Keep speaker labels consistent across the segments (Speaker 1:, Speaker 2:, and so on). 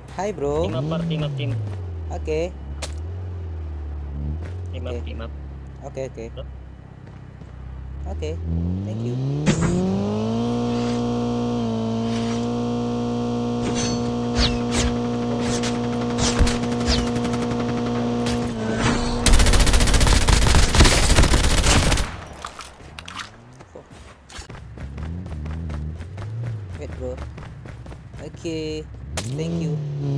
Speaker 1: Hai bro.
Speaker 2: Team up, team up, team.
Speaker 1: Oke.
Speaker 2: Team up,
Speaker 1: Oke.
Speaker 2: team up.
Speaker 1: Oke oke.
Speaker 2: Huh?
Speaker 1: Oke. Thank you. Wait bro. Oke. Thank you.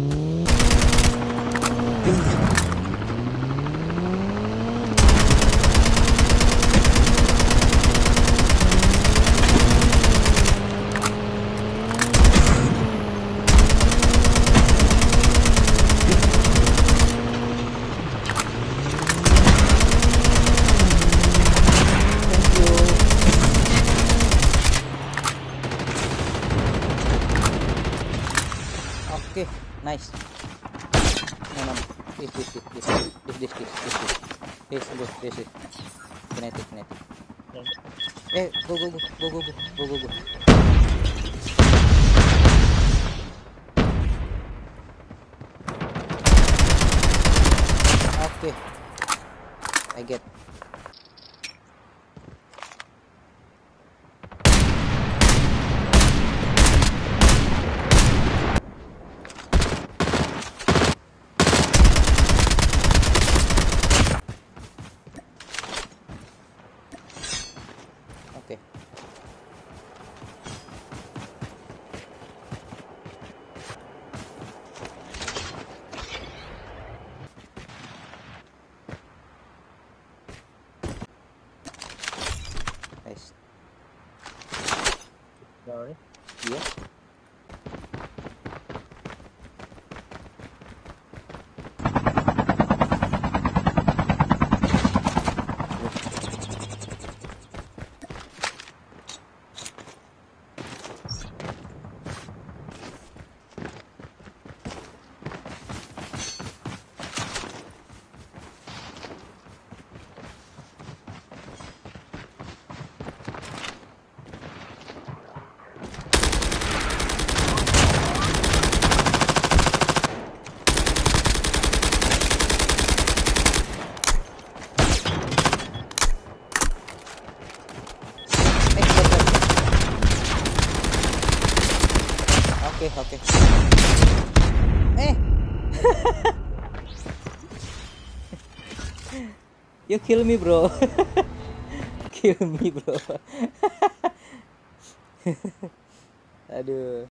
Speaker 1: Okay, nice. No. This. Kinetic. Go. Okay, I get. Okay. Nice.
Speaker 2: Sorry.
Speaker 1: Yeah. Oke. You kill me, bro. Kill me, bro. Aduh.